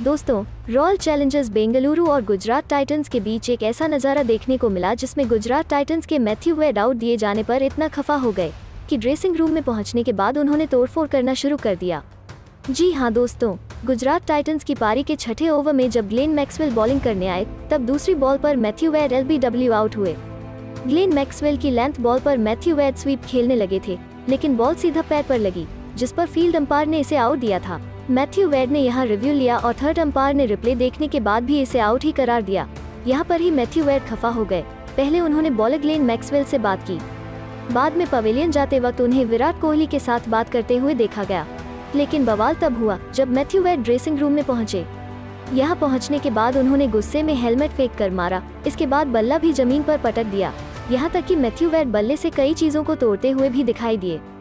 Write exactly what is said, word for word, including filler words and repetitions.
दोस्तों, royal Challengers Bengaluru और Gujarat titans के बीच एक ऐसा नज़ारा देखने को मिला जिसमें गुजरात टाइटंस के मैथ्यू वेड आउट दिए जाने पर इतना खफा हो गए कि ड्रेसिंग रूम में पहुंचने के बाद उन्होंने तोड़फोड़ करना शुरू कर दिया। जी हाँ दोस्तों, गुजरात टाइटंस की पारी के छठे ओवर में जब ग्लेन मैक्सवेल बॉलिंग करने आए तब दूसरी बॉल पर मैथ्यू वेड एलबीडब्ल्यू आउट हुए। ग्लेन मैक्सवेल की लेंथ बॉल पर मैथ्यू वेड स्वीप खेलने लगे थे, लेकिन बॉल सीधा पैर पर लगी, जिस पर फील्ड अंपायर ने इसे आउट दिया था। मैथ्यू वेड ने यहां रिव्यू लिया और थर्ड अंपायर ने रिप्ले देखने के बाद भी इसे आउट ही करार दिया। यहां पर ही मैथ्यू वेड खफा हो गए। पहले उन्होंने बॉलर ग्लेन मैक्सवेल से बात की, बाद में पवेलियन जाते वक्त उन्हें विराट कोहली के साथ बात करते हुए देखा गया। लेकिन बवाल तब हुआ जब मैथ्यू वेड ड्रेसिंग रूम में पहुंचे। यहां पहुंचने के बाद उन्होंने गुस्से में हेलमेट फेंक कर मारा। इसके बाद बल्ला भी जमीन पर पटक दिया। यहाँ तक कि मैथ्यू वेड बल्ले से कई चीजों को तोड़ते हुए भी दिखाई दिए।